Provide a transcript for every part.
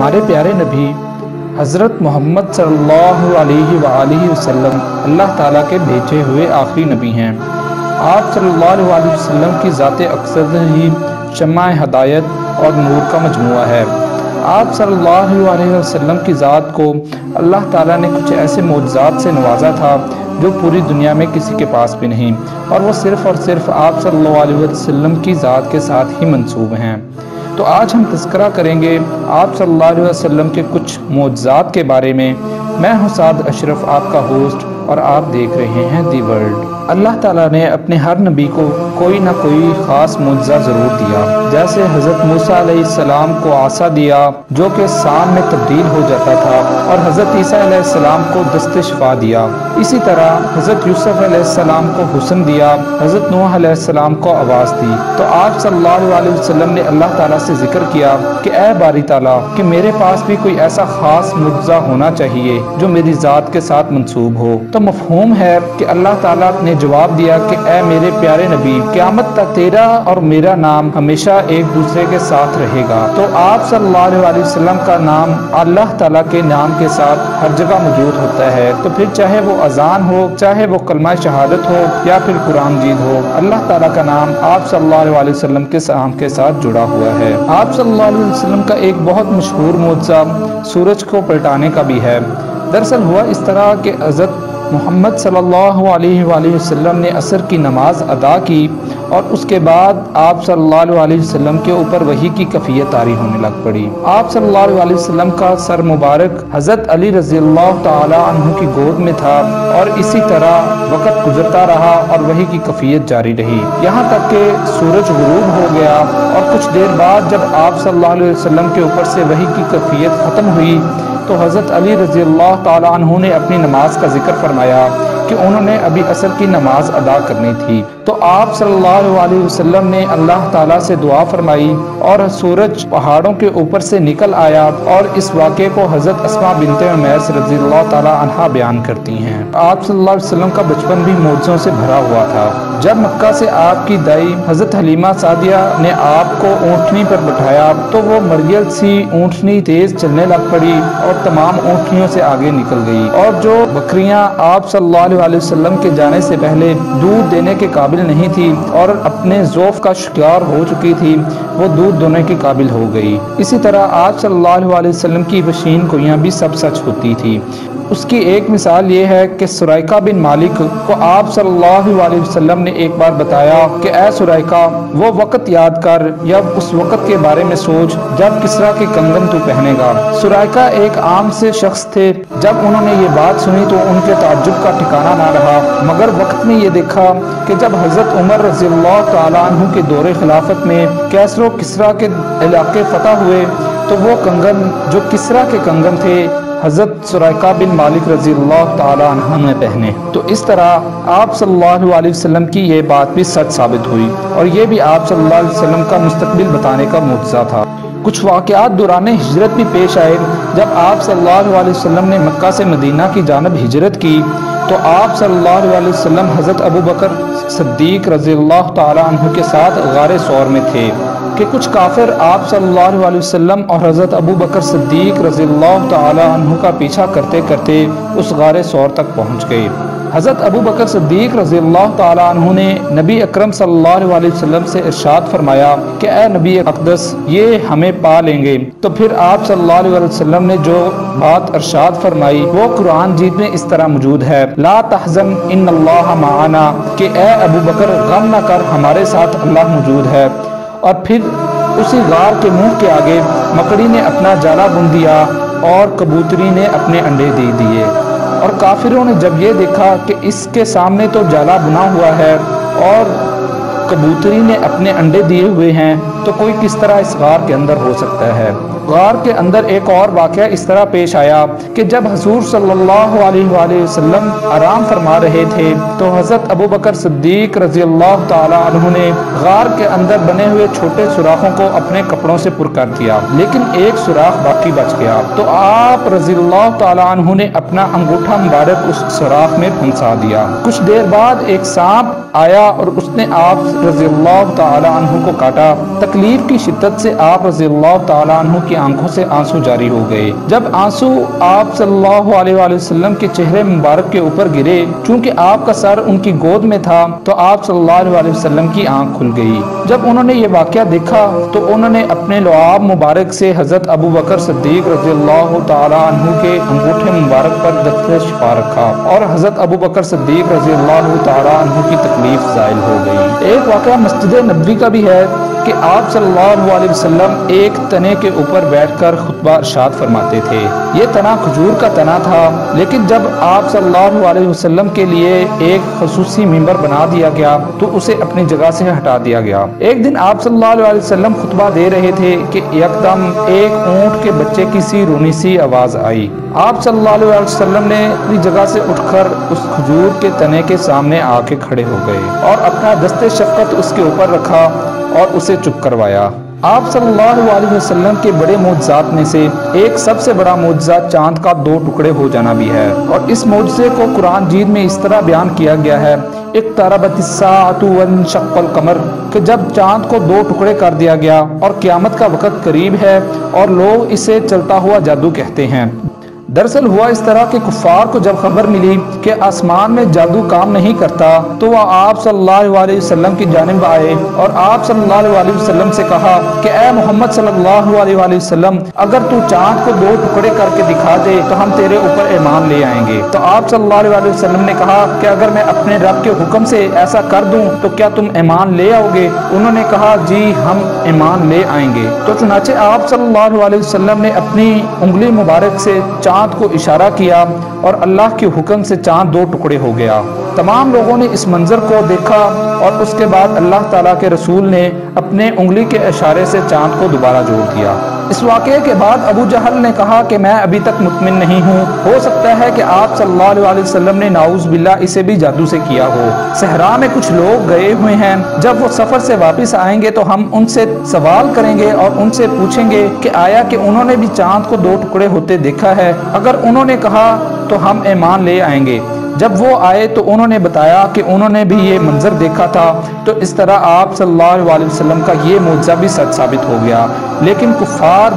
ہمارے پیارے نبی حضرت محمد صلی اللہ علیہ وسلم اللہ تعالیٰ کے بھیجے ہوئے آخری نبی ہیں۔ آپ صلی اللہ علیہ وسلم کی ذات اقدس ہی شمع ہدایت اور نور کا مجموعہ ہے۔ آپ صلی اللہ علیہ وسلم کی ذات کو اللہ تعالیٰ نے کچھ ایسے معجزات سے نوازا تھا جو پوری دنیا میں کسی کے پاس بھی نہیں، اور وہ صرف اور صرف آپ صلی اللہ علیہ وسلم کی ذات کے ساتھ ہی منسوب ہیں۔ تو آج ہم تذکرہ کریں گے آپ صلی اللہ علیہ وسلم کے کچھ معجزات کے بارے میں۔ میں ہوں سعد اشرف، آپ کا ہوسٹ، اور آپ دیکھ رہے ہیں دی ورلڈ۔ اللہ تعالیٰ نے اپنے ہر نبی کو کوئی نہ کوئی خاص معجزہ ضرور دیا، جیسے حضرت موسیٰ علیہ السلام کو عصا دیا جو کہ سام میں تبدیل ہو جاتا تھا، اور حضرت عیسیٰ علیہ السلام کو دست شفا دیا۔ اسی طرح حضرت یوسف علیہ السلام کو حسن دیا، حضرت نوح علیہ السلام کو آواز دی۔ تو آپ صلی اللہ علیہ وسلم نے اللہ تعالیٰ سے ذکر کیا کہ اے باری تعالیٰ کہ میرے پاس بھی کوئی ایسا خاص معجزہ ہونا چاہیے جو میری ذات کے ساتھ منسوب ہو۔ تو مفہوم ہے کہ اللہ تعالیٰ نے جواب دیا کہ اے میرے پیارے نبی، قیامت تک تیرا اور میرا نام ہمیشہ ایک دوسرے کے ساتھ رہے گا۔ تو آپ صلی اللہ علیہ وسلم کا نام اللہ تعالیٰ کے نام کے ساتھ ہر جگہ موجود ہوتا ہے۔ تو پھر چاہے وہ اذان ہو، چاہے وہ کلمہ شہادت ہو، یا پھر قرآن مجید ہو، اللہ تعالیٰ کا نام آپ صلی اللہ علیہ وسلم کے نام کے ساتھ جڑا ہوا ہے۔ آپ صلی اللہ علیہ وسلم کا ایک بہت مشہور معجزہ سورج کو پلٹانے کا بھی ہے۔ دراصل ہوا اس طرح کہ حضرت محمد صلی اللہ علیہ وآلہ وسلم نے عصر کی نماز ادا کی، اور اس کے بعد آپ صلی اللہ علیہ وسلم کے اوپر وحی کی کیفیت طاری ہونے لگ پڑی۔ آپ صلی اللہ علیہ وسلم کا سر مبارک حضرت علی رضی اللہ تعالی عنہ کی گود میں تھا، اور اسی طرح وقت گزرتا رہا اور وحی کی کیفیت جاری رہی، یہاں تک کہ سورج غروب ہو گیا، اور کچھ دیر بعد جب آپ صلی اللہ علیہ وسلم کے اوپر سے وحی کی کیفیت ختم ہوئی تو حضرت علی رضی اللہ تعالی عنہ نے اپنی نماز کا ذکر فرمایا کہ انہوں نے ابھی عصر کی نماز ادا کرنی تھی۔ تو آپ صلی اللہ علیہ وسلم نے اللہ تعالیٰ سے دعا فرمائی، اور سورج پہاڑوں کے اوپر سے نکل آیا، اور اس واقعے کو حضرت اسماء بنت عمیس رضی اللہ تعالیٰ عنہا بیان کرتی ہیں۔ آپ صلی اللہ علیہ وسلم کا بچپن بھی معجزوں سے بھرا ہوا تھا۔ جب مکہ سے آپ کی دائی حضرت حلیمہ سعدیہ نے آپ کو اونٹنی پر بٹھایا تو وہ مرگل سی اونٹنی تیز چلنے لگ پڑی اور تمام اونٹنیوں سے آگے نکل گئی، اور جو بکریاں آپ صلی اللہ علیہ وسلم کے جانے سے پہلے دودھ دینے کے قابل نہیں تھی اور اپنے ذوف کا شکار ہو چکی تھی، وہ دودھ دینے کے قابل ہو گئی۔ اسی طرح آپ صلی اللہ علیہ وسلم کی وشین گوئیاں بھی سب سچ ہوتی تھی۔ اس کی ایک مثال یہ ہے کہ سرائقہ بن مالک کو آپ صلی اللہ علیہ وسلم نے ایک بار بتایا کہ اے سرائقہ، وہ وقت یاد کر یا اس وقت کے بارے میں سوچ جب کسریٰ کے کنگن تو پہنے گا۔ سرائقہ ایک عام سے شخص تھے۔ جب انہوں نے یہ بات سنی تو ان کے تعجب کا ٹھکانہ نہ رہا، مگر وقت نے یہ دیکھا کہ جب حضرت عمر رضی اللہ تعالیٰ عنہ کے دور خلافت میں کیسر و کسریٰ کے علاقے فتح ہوئے تو وہ کنگن جو کسریٰ کے کنگن تھے حضرت سرائقہ بن مالک رضی اللہ تعالی عنہ نے پہنے۔ تو اس طرح آپ صلی اللہ علیہ وسلم کی یہ بات بھی سچ ثابت ہوئی، اور یہ بھی آپ صلی اللہ علیہ وسلم کا مستقبل بتانے کا معجزہ تھا۔ کچھ واقعات دوران ہجرت بھی پیش آئے۔ جب آپ صلی اللہ علیہ وسلم نے مکہ سے مدینہ کی جانب ہجرت کی تو آپ صلی اللہ علیہ وسلم حضرت ابو بکر صدیق رضی اللہ تعالی عنہ کے ساتھ غار ثور میں تھے کہ کچھ کافر آپ صلی اللہ علیہ وسلم اور حضرت ابو بکر صدیق رضی اللہ تعالی عنہ کا پیچھا کرتے کرتے اس غار ثور تک پہنچ گئے۔ حضرت ابو بکر صدیق رضی اللہ تعالی عنہ نے نبی اکرم صلی اللہ علیہ وسلم سے ارشاد فرمایا کہ اے نبی اقدس، یہ ہمیں پا لیں گے۔ تو پھر آپ صلی اللہ علیہ وسلم نے جو بات ارشاد فرمائی وہ قرآن مجید میں اس طرح موجود ہے، لا تحزن ان اللہ معنا، کہ اے ابو بکر غم نہ کر، ہمارے ساتھ اللہ موجود ہے۔ اور پھر اسی غار کے منہ کے آگے مکڑی نے اپنا جالا بن دیا اور کبوتری نے اپنے انڈے دے دیے، اور کافروں نے جب یہ دیکھا کہ اس کے سامنے تو جالا بنا ہوا ہے اور کبوتری نے اپنے انڈے دیے ہوئے ہیں، تو کوئی کس طرح اس غار کے اندر ہو سکتا ہے۔ غار کے اندر ایک اور واقعہ اس طرح پیش آیا کہ جب حضور صلی اللہ علیہ وآلہ وسلم آرام فرما رہے تھے تو حضرت ابو بکر صدیق رضی اللہ تعالی عنہ نے غار کے اندر بنے ہوئے چھوٹے سوراخوں کو اپنے کپڑوں سے پر کر دیا، لیکن ایک سوراخ باقی بچ گیا۔ تو آپ رضی اللہ تعالی عنہ نے اپنا انگوٹھا مبارک اس سوراخ میں پھنسا دیا۔ کچھ دیر بعد ایک سانپ آیا اور اس نے آپ رضی اللہ تعالی عنہ کو کاٹا۔ تکلیف کی شدت سے آپ رضی اللہ تعالیٰ عنہ کی آنکھوں سے آنسو جاری ہو گئے۔ جب آنسو آپ صلی اللہ علیہ وآلہ وسلم کے چہرے مبارک کے اوپر گرے، چونکہ آپ کا سر ان کی گود میں تھا، تو آپ صلی اللہ علیہ وآلہ وسلم کی آنکھ کھل گئی۔ جب انہوں نے یہ واقعہ دیکھا تو انہوں نے اپنے لعاب مبارک سے حضرت ابو بکر صدیق رضی اللہ تعالیٰ عنہ کے انگوٹھے مبارک پر دستِ شفا رکھا اور حضرت ابو بکر صدیق رضی اللہ تعالیٰ عنہ کی تکلیف زائل ہو گئی۔ ایک واقعہ مسجد نبوی کا بھی ہے کہ آپ صلی اللہ علیہ وسلم ایک تنے کے اوپر بیٹھ کر خطبہ ارشاد فرماتے تھے۔ یہ تنا کھجور کا تنا تھا، لیکن جب آپ صلی اللہ علیہ وسلم کے لیے ایک خصوصی ممبر بنا دیا گیا تو اسے اپنی جگہ سے ہٹا دیا گیا۔ ایک دن آپ صلی اللہ علیہ وسلم خطبہ دے رہے تھے کہ یکدم ایک اونٹ کے بچے کی سی رونی سی آواز آئی۔ آپ صلی اللہ علیہ وسلم نے اپنی جگہ سے اٹھ کر اس کھجور کے تنے کے سامنے آ کے کھڑے ہو گئے اور اپنا دستِ شفقت اس کے اوپر رکھا اور اسے چپ کروایا۔ آپ صلی اللہ علیہ وسلم کے بڑے معجزات میں سے ایک سب سے بڑا معجزہ چاند کا 2 ٹکڑے ہو جانا بھی ہے، اور اس معجزے کو قرآن مجید میں اس طرح بیان کیا گیا ہے، اقتربت الساعۃ وانشق القمر، کہ جب چاند کو 2 ٹکڑے کر دیا گیا اور قیامت کا وقت قریب ہے، اور لوگ اسے چلتا ہوا جادو کہتے ہیں۔ دراصل ہوا اس طرح کہ کفار کو جب خبر ملی کہ آسمان میں جادو کام نہیں کرتا تو وہ آپ صلی اللہ علیہ وسلم کی جانب آئے اور آپ صلی اللہ علیہ وسلم سے کہا کہ اے محمد صلی اللہ علیہ وسلم، اگر تو چاند کو 2 ٹکڑے کر کے دکھا دے تو ہم تیرے اوپر ایمان لے آئیں گے۔ تو آپ صلی اللہ علیہ وسلم نے کہا کہ اگر میں اپنے رب کے حکم سے ایسا کر دوں تو کیا تم ایمان لے آؤ گے؟ انہوں نے کہا جی ہم ایمان لے آئیں گے۔ تو چنانچہ آپ صلی اللہ علیہ وسلم نے اپنی انگلی مبارک سے چاند کو اشارہ کیا اور اللہ کے حکم سے چاند 2 ٹکڑے ہو گیا۔ تمام لوگوں نے اس منظر کو دیکھا اور اس کے بعد اللہ تعالیٰ کے رسول نے اپنے انگلی کے اشارے سے چاند کو دوبارہ جوڑ دیا۔ اس واقعے کے بعد ابو جہل نے کہا کہ میں ابھی تک مطمئن نہیں ہوں، ہو سکتا ہے کہ آپ صلی اللہ علیہ وسلم نے نعوذ باللہ اسے بھی جادو سے کیا ہو۔ صحرا میں کچھ لوگ گئے ہوئے ہیں، جب وہ سفر سے واپس آئیں گے تو ہم ان سے سوال کریں گے اور ان سے پوچھیں گے کہ آیا کہ انہوں نے بھی چاند کو 2 ٹکڑے ہوتے دیکھا ہے؟ اگر انہوں نے کہا تو ہم ایمان لے آئیں گے۔ جب وہ آئے تو انہوں نے بتایا کہ انہوں نے بھی یہ منظر دیکھا تھا، تو اس طرح آپ صلی اللہ علیہ وسلم کا یہ معجزہ بھی سچ ثابت ہو گیا۔ لیکن کفار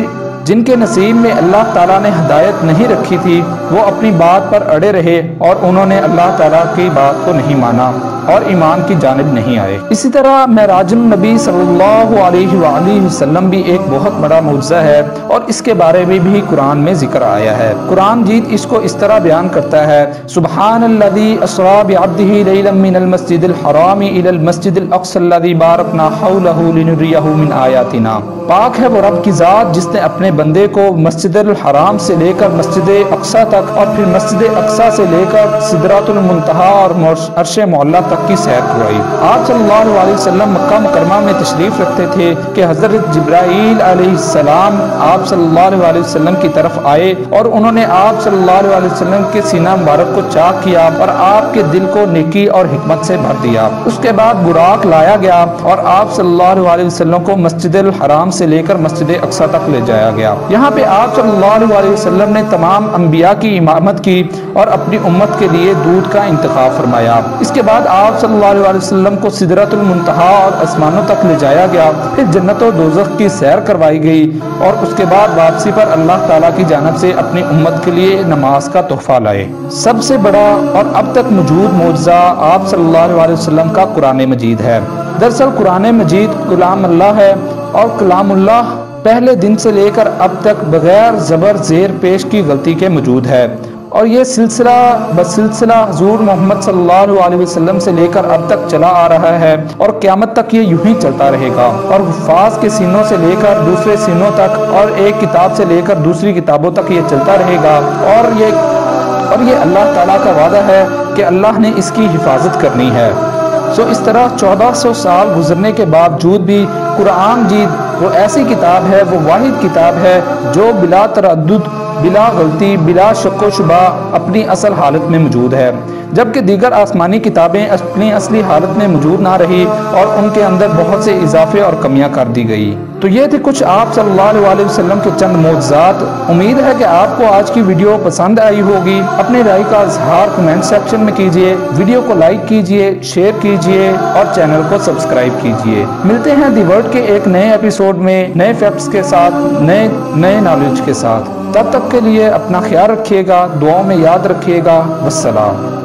جن کے نصیب میں اللہ تعالیٰ نے ہدایت نہیں رکھی تھی، وہ اپنی بات پر اڑے رہے اور انہوں نے اللہ تعالیٰ کی بات کو نہیں مانا اور ایمان کی جانب نہیں آئے۔ اسی طرح معراج النبی صلی اللہ علیہ وآلہ وسلم بھی ایک بہت بڑا معجزہ ہے اور اس کے بارے میں بھی قرآن میں ذکر آیا ہے۔ قرآن مجید اس کو اس طرح بیان کرتا ہے، سبحان الذی اسری بعبدہ لیلا من المسجد الحرام الی المسجد الاقصی الذی بارکنا حولہ لنریہ من آیاتنا۔ پاک ہے وہ رب کی ذات جس نے اپنے بندے کو مسجد الحرام سے لے کر مسجد اقصی تک اور پھر مسجد اقصی سے لے کر سدرۃ المنتہا اور عرش معلیٰ تک کی سیر کروائی۔ آپ صلی اللہ علیہ وسلم مکہ مکرمہ میں تشریف رکھتے تھے کہ حضرت جبرائیل علیہ السلام آپ صلی اللہ علیہ وسلم کی طرف آئے اور انہوں نے آپ صلی اللہ علیہ وسلم کے سینہ مبارک کو چاک کیا اور آپ کے دل کو نیکی اور حکمت سے بھر دیا۔ اس کے بعد براق لایا گیا اور آپ صلی اللہ علیہ وسلم کو مسجد الحرام سے لے کر مسجد اقصی تک لے جایا گیا۔ یہاں پہ آپ صلی اللہ علیہ وسلم نے تمام انبیاء کی امامت کی اور اپنی امت کے لیے دودھ کا انتخاب فرمایا۔ اس کے بعد آپ صلی اللہ علیہ وسلم کو سدرۃ المنتہا اور آسمانوں تک لے جایا گیا، پھر جنت و دوزخ کی سیر کروائی گئی اور اس کے بعد واپسی پر اللہ تعالیٰ کی جانب سے اپنی امت کے لیے نماز کا تحفہ لائے۔ سب سے بڑا اور اب تک موجود معجزہ آپ صلی اللہ علیہ وسلم کا قرآن مجید ہے۔ دراصل قرآن مجید کلام اللہ ہے اور کلام اللہ پہلے دن سے لے کر اب تک بغیر زبر زیر پیش کی غلطی کے موجود ہے، اور یہ سلسلہ بسلسلہ حضور محمد صلی اللہ علیہ وسلم سے لے کر اب تک چلا آ رہا ہے اور قیامت تک یہ یوں ہی چلتا رہے گا، اور حفاظ کے سینوں سے لے کر دوسرے سینوں تک اور ایک کتاب سے لے کر دوسری کتابوں تک یہ چلتا رہے گا، اور یہ اللہ تعالیٰ کا وعدہ ہے کہ اللہ نے اس کی حفاظت کرنی ہے۔ اس طرح 1400 سال گزرنے کے باوجود بھی قرآن مجید وہ ایسی کتاب ہے، وہ واحد کتاب ہے جو بلا تردد، بلا غلطی، بلا شک و شبہ اپنی اصل حالت میں موجود ہے، جبکہ دیگر آسمانی کتابیں اپنی اصلی حالت میں موجود نہ رہی اور ان کے اندر بہت سے اضافے اور کمیاں کر دی گئی۔ تو یہ تھی کچھ آپ صلی اللہ علیہ وسلم کے چند معجزات۔ امید ہے کہ آپ کو آج کی ویڈیو پسند آئی ہوگی۔ اپنی رائے کا اظہار کمنٹ سیکشن میں کیجئے، ویڈیو کو لائک کیجئے، شیئر کیجئے اور چینل کو سبسکرائب کیجئے۔ ملتے ہیں دی ورڈ کے ایک نئے ایپیسوڈ میں نئے فیکٹس کے ساتھ، نئے نالج کے ساتھ۔ تب تک کے لیے اپنا خیال رکھیے گا، دعاؤں میں یاد رکھیے گا۔ والسلام۔